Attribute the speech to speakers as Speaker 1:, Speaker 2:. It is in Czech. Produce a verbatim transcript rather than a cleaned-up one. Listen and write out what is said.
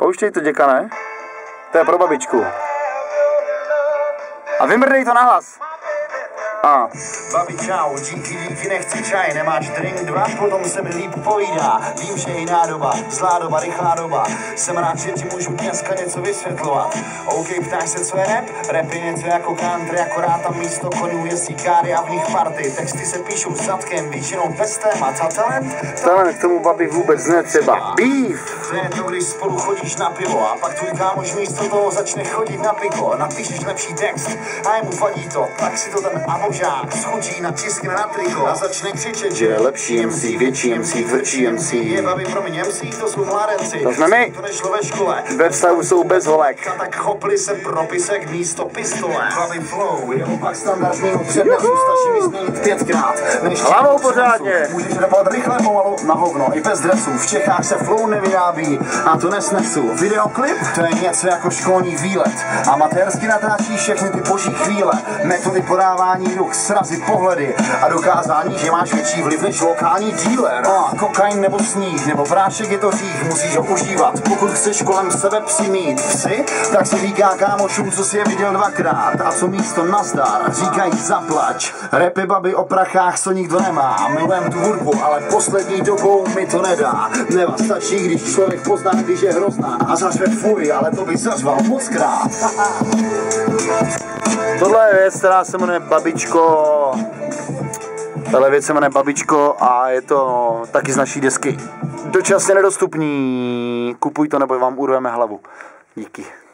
Speaker 1: Pouštěj to, děka, ne? To je pro babičku. A vymrdej to nahlas. A.
Speaker 2: Babi čau, díky, díky, nechci čaj, nemáš drink dva, potom se mi líp povídá. Vím, že je jiná doba, zlá doba, rychlá doba. Jsem rád, že ti můžu dneska něco vysvětlovat. OK, ptáš se, co je rap? Rap je něco jako country, akorát tam místo konů jezdí káry a v nich party. Texty se píšou s zadkem, většinou bez témat. A talent?
Speaker 1: Talent k tomu babi vůbec netřeba. Beef!
Speaker 2: To je to, když spolu chodíš na pivo a pak tvůj kámoš místo toho začne chodit na pivo. Napíšeš lepší text a jemu vadí to, tak si to ten abožák schodí, natiskne na triko a začne křičet, že je lepší M C, větší M C, tvrdší M C. Je babi, promiň, M C, to jsou mládenci.
Speaker 1: To jsme my.
Speaker 2: To nešlo ve škole.
Speaker 1: Ve vztahu jsou bez holek.
Speaker 2: A tak chopli se propisek místo pistole. Babi flow, je opak standardního přednesu, stačí mi změnit pětkrát.
Speaker 1: Hlavou pořádně.
Speaker 2: Můžeš rapovat rychle, pomalu, na hovno, i bez dresu. V Čechách se flow nevyrábí a to nesnesu. Videoklip, to je něco jako školní výlet. Amatérsky natáčí všechny ty boží chvíle. Metody podávání ruch, srazy, pohledy a dokázání, že máš větší vliv než lokální dealer. A kokain nebo sníh, nebo prášek je to hřích, musíš ho užívat. Pokud chceš kolem sebe přimít psy, tak se říká kámošům, co si je viděl dvakrát. A co místo nazdar, říkají zaplač. Rapy babi o prachách, co nikdo nemá. Milujem tu hudbu, ale poslední dobou mi to nedá. Neva stačí, když člověk pozná, když je hrozná. A zařve fuj, ale to by zařval moc krát.
Speaker 1: Tohle je věc, která se jmenuje Babičko. Tahle věc se jmenuje Babičko a je to taky z naší desky. Dočasně nedostupný. Kupuj to, nebo vám urveme hlavu. Díky.